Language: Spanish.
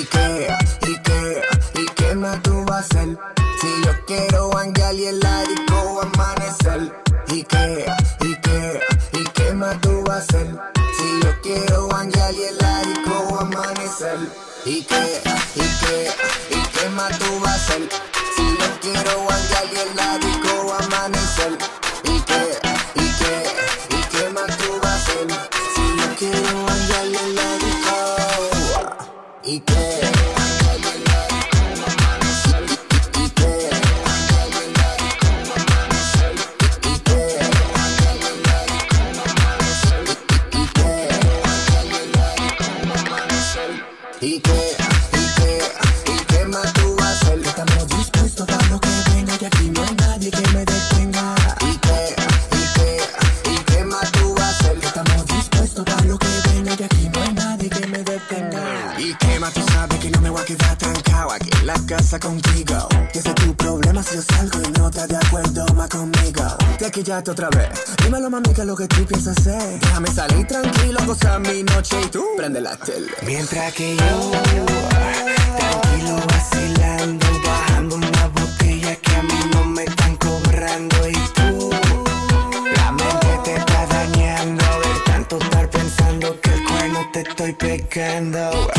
qué más tú vas a hacer? Si yo quiero janguear y el disco amanecer. ¿Y qué más tú vas a hacer? Si yo quiero janguear y el disco amanecer. ¿Y qué más tú vas a hacer? Si yo quiero janguear y el disco amanecer. ¿Y qué más tú vas a hacer? Si yo quiero janguear y el disco. ¿Y qué? ¿Y qué más tú vas a hacer? Estamos dispuestos a lo que venga y aquí no hay nadie que me detenga. ¿Y qué más tú vas a hacer? Estamos dispuestos a lo que venga y aquí no hay nadie que me detenga. ¿Y qué más tú sabes que no me voy a quedar trancado aquí en la casa contigo? Que ese es tu problema si yo salgo y no estás de acuerdo más conmigo. Te quillaste otra vez. Dímelo mami, que es lo que tú piensas hacer. Déjame salir tranquilo, gozar mi noche y tú prende la tele. Mientras que yo tranquilo vacilando, bajando una botella que a mí no me están cobrando. Y tú, la mente te está dañando de tanto estar pensando que el cuerno te estoy pegando.